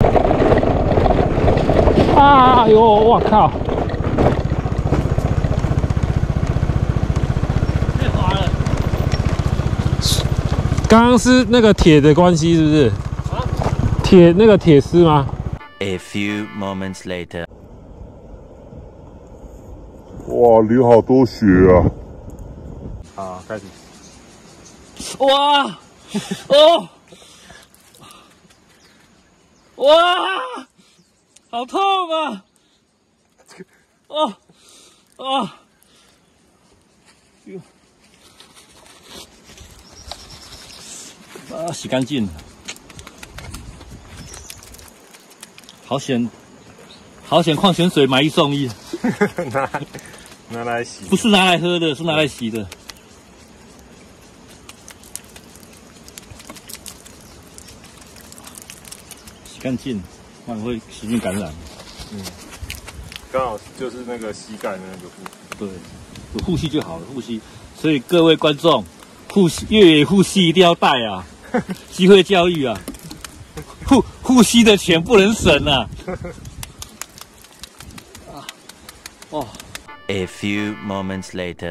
哎呦，我靠！ 太滑了。 刚刚是那个铁的关系，是不是？啊？那个铁丝吗 ？A few moments later。 哇，流好多血啊！ 好，开始。 哇！哦！哇！好痛啊！哦！哦！啊，洗干净了。好险！好险！矿泉水买一送一。 拿来洗， 不是拿来喝的，是拿来洗的。洗干净，不然会细菌感染。 嗯，刚好就是那个膝盖的那个部分。 对，有护膝就好了，护膝。所以各位观众，越野护膝一定要带啊！机会教育啊！护膝的钱不能省啊！哦。 A few moments later.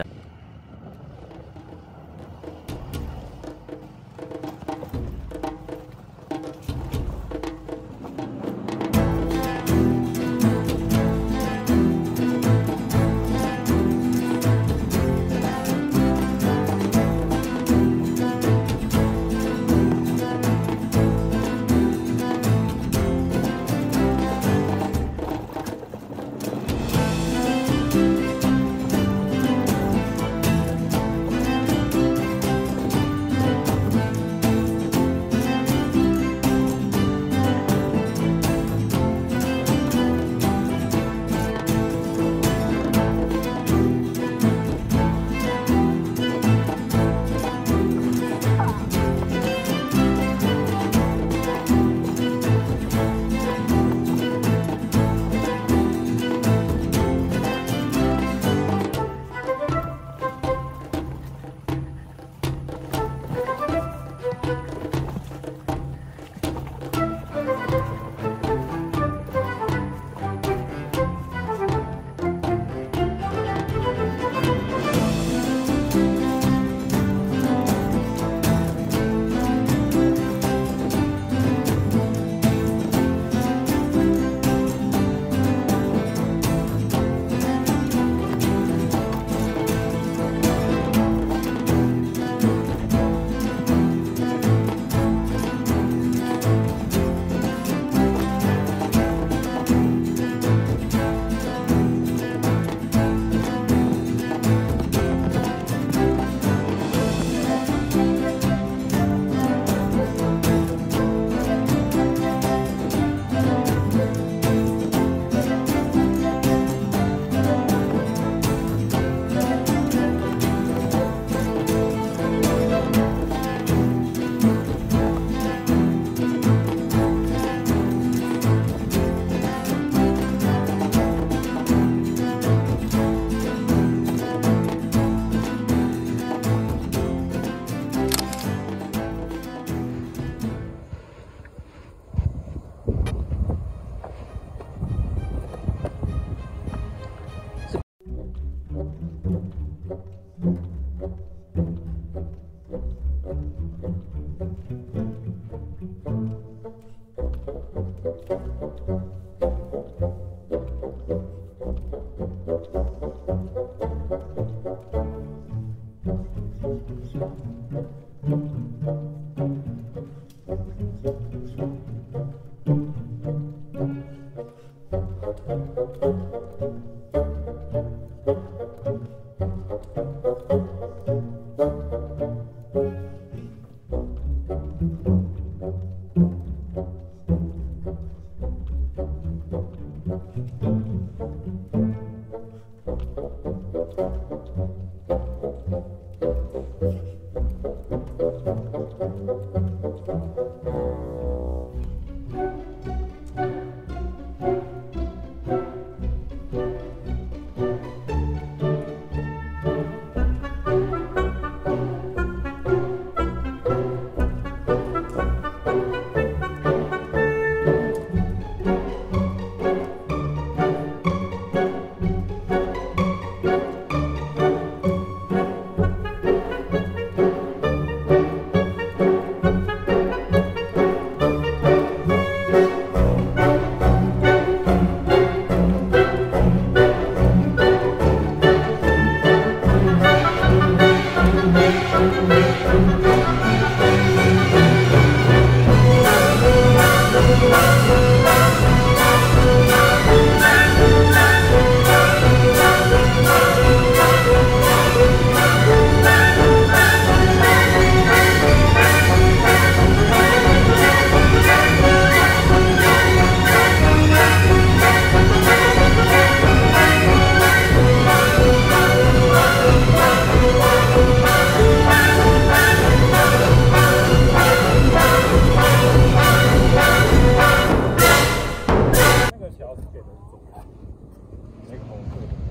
要是变得重要。那个红色的。